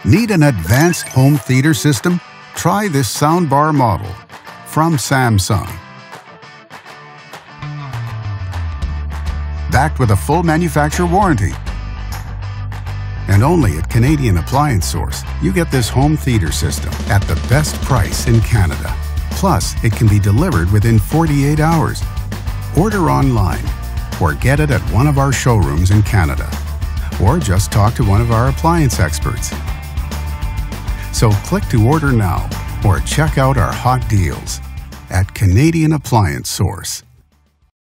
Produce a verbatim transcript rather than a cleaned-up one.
Need an advanced home theater system? Try this soundbar model from Samsung. Backed with a full manufacturer warranty. And only at Canadian Appliance Source, you get this home theater system at the best price in Canada. Plus, it can be delivered within forty-eight hours. Order online or get it at one of our showrooms in Canada. Or just talk to one of our appliance experts. So click to order now or check out our hot deals at Canadian Appliance Source.